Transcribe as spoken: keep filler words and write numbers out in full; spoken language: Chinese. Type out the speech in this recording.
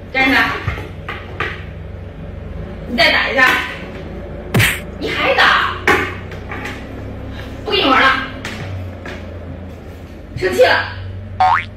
站着，你再打一下，你还打，不给你玩了，生气了。